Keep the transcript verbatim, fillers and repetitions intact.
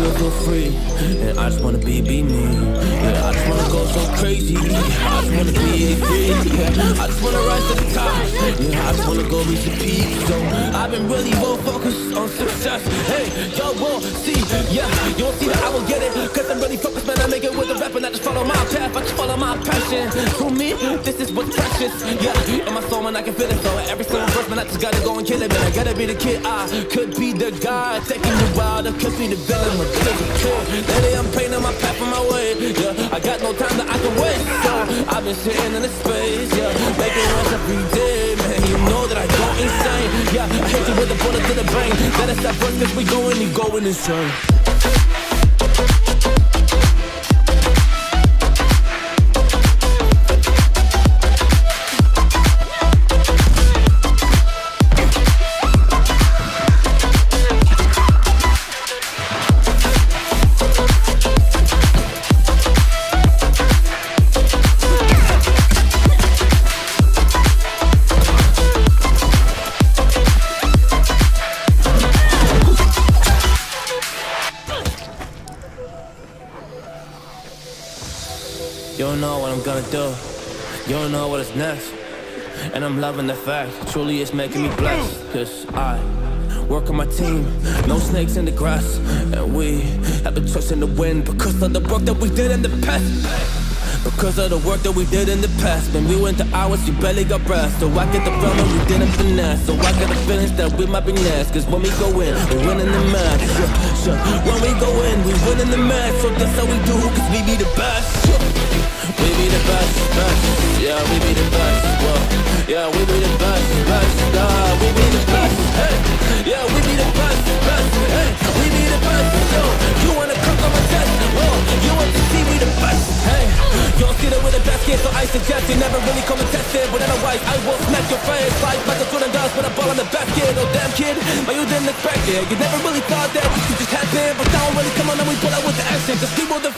feel so free, and I just wanna be, be me. Yeah, I just wanna go so crazy. I just wanna be free. Yeah, I just wanna rise to the top. Yeah, I just wanna go reach the peak. So I've been really more focused on success. Hey, y'all will see. Yeah, you won't see that I will get it. Cause I'm really focused, man. I make it with the rap and I just follow my path. I just follow my passion. For me, this is what's precious. Yeah, in my soul, man, I can feel it. So every single verse, man, I just gotta go and kill it, man. I gotta be the kid. I could be the guy taking you wild. I could be the villain. My kid, lately I'm painting my path on my way. Yeah, I got no time that I can waste. So I've been sitting in the space. Yeah, making noise every day, man. You know that I go insane. Yeah, I hit you with a bullet to the brain. Then it's that verse, cause we going, you going insane. You don't know what I'm gonna do. You don't know what is next. And I'm loving the fact, truly it's making me blessed. Cause I work on my team, no snakes in the grass. And we have been trusting the wind because of the work that we did in the past. Because of the work that we did in the past. When we went to hours, you barely got breath. So I get the film and we didn't finesse. So I got the feelings that we might be next. Cause when we go in, we win in the match. Yeah, sure. When we go in, we win in the match. So that's how we do, cause we be the best. We be the best, best. Yeah, we be the best. Whoa. Yeah, we be the best, best. Nah, we be the best. Hey, yeah, we be the best, best. Hey, we be the best. Yo, you wanna come on my test? Oh, you want to see we the best? Hey, you don't see that we're the best kid, so I suggest you never really come and test it. But otherwise, I will smack your face like Michael Jordan does when I ball on the basket. Oh damn kid, but you didn't expect it. You never really thought that this could just happen, but now really come on and we pull out with the action. Cause people the